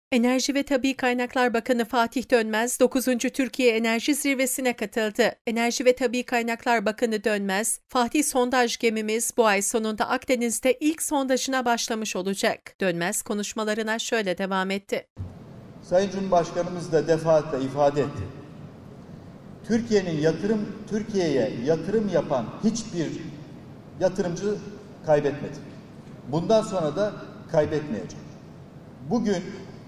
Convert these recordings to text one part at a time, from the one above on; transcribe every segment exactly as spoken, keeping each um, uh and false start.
Enerji ve Tabii Kaynaklar Bakanı Fatih Dönmez, dokuzuncu Türkiye Enerji Zirvesi'ne katıldı. Enerji ve Tabii Kaynaklar Bakanı Dönmez, Fatih sondaj gemimiz bu ay sonunda Akdeniz'de ilk sondajına başlamış olacak. Dönmez konuşmalarına şöyle devam etti. Sayın Cumhurbaşkanımız da defaatle ifade etti. Türkiye'nin yatırım, Türkiye'ye yatırım yapan hiçbir yatırımcı kaybetmedi. Bundan sonra da kaybetmeyecek. Bugün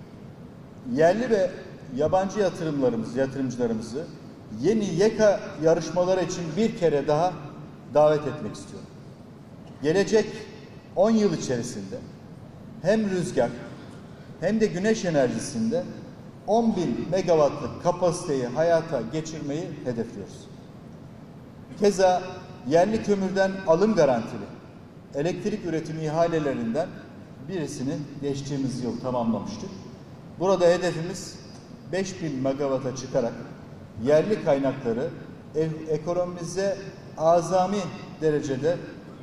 yerli ve yabancı yatırımlarımız, yatırımcılarımızı yeni YEKA yarışmaları için bir kere daha davet etmek istiyorum. Gelecek on yıl içerisinde hem rüzgar hem de güneş enerjisinde on bin megawattlık kapasiteyi hayata geçirmeyi hedefliyoruz. Keza yerli kömürden alım garantili elektrik üretimi ihalelerinden birisini geçtiğimiz yıl tamamlamıştık. Burada hedefimiz beş bin megawatt'a çıkarak yerli kaynakları ekonomimize azami derecede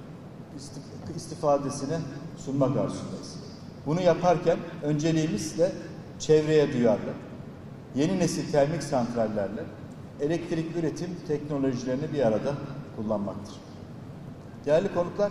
istifadesine sunmak arzusundayız. Bunu yaparken önceliğimiz de çevreye duyarlı, yeni nesil termik santrallerle elektrik üretim teknolojilerini bir arada kullanmaktır. Değerli konuklar,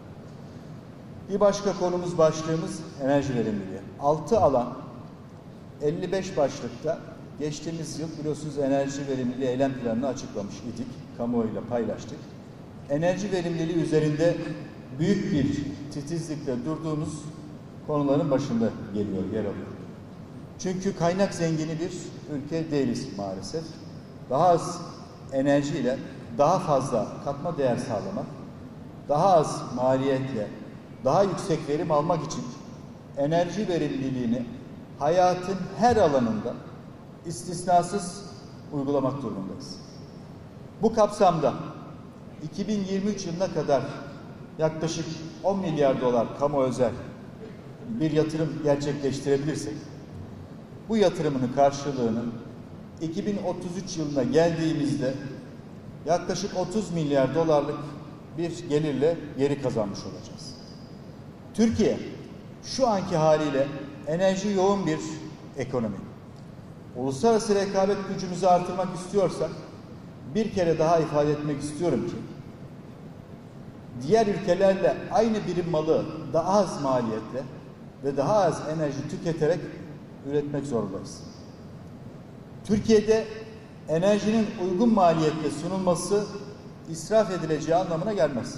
bir başka konumuz, başlığımız enerji verimliliği. Altı alan, elli beş başlıkta geçtiğimiz yıl biliyorsunuz enerji verimliliği eylem planını açıklamış idik, kamuoyuyla paylaştık. Enerji verimliliği üzerinde büyük bir titizlikle durduğumuz konuların başında geliyor, yer alıyor. Çünkü kaynak zengini bir ülke değiliz maalesef. Daha az enerjiyle daha fazla katma değer sağlamak, daha az maliyetle daha yüksek verim almak için enerji verimliliğini hayatın her alanında istisnasız uygulamak durumundayız. Bu kapsamda iki bin yirmi üç yılına kadar yaklaşık on milyar dolar kamu özel bir yatırım gerçekleştirebilirsek, bu yatırımının karşılığını iki bin otuz üç yılına geldiğimizde yaklaşık otuz milyar dolarlık bir gelirle geri kazanmış olacağız. Türkiye şu anki haliyle enerji yoğun bir ekonomi. Uluslararası rekabet gücümüzü artırmak istiyorsak bir kere daha ifade etmek istiyorum ki diğer ülkelerle aynı birim malı daha az maliyetle ve daha az enerji tüketerek üretmek zorundayız. Türkiye'de enerjinin uygun maliyetle sunulması israf edileceği anlamına gelmez.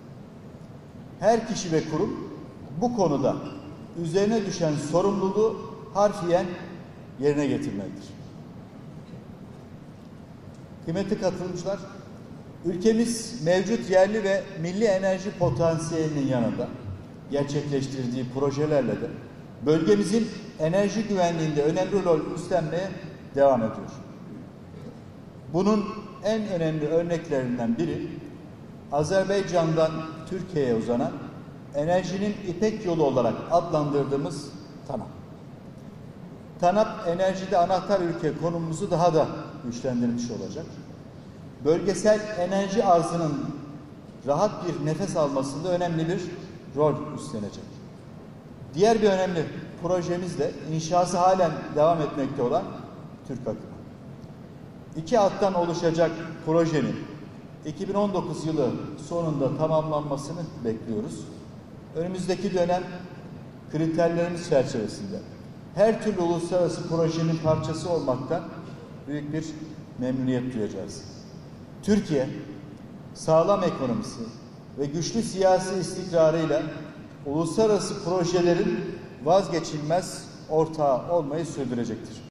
Her kişi ve kurum bu konuda üzerine düşen sorumluluğu harfiyen yerine getirmelidir. Kıymetli katılımcılar, ülkemiz mevcut yerli ve milli enerji potansiyelinin yanında gerçekleştirdiği projelerle de bölgemizin enerji güvenliğinde önemli rol üstlenmeye devam ediyor. Bunun en önemli örneklerinden biri Azerbaycan'dan Türkiye'ye uzanan enerjinin İpek Yolu olarak adlandırdığımız TANAP. TANAP enerjide anahtar ülke konumumuzu daha da güçlendirmiş olacak. Bölgesel enerji arzının rahat bir nefes almasında önemli bir rol üstlenecek. Diğer bir önemli projemiz de inşası halen devam etmekte olan Türk Akımı. İki alttan oluşacak projenin iki bin on dokuz yılı sonunda tamamlanmasını bekliyoruz. Önümüzdeki dönem kriterlerimiz çerçevesinde her türlü uluslararası projenin parçası olmaktan büyük bir memnuniyet duyacağız. Türkiye, sağlam ekonomisi ve güçlü siyasi istikrarıyla uluslararası projelerin vazgeçilmez ortağı olmayı sürdürecektir.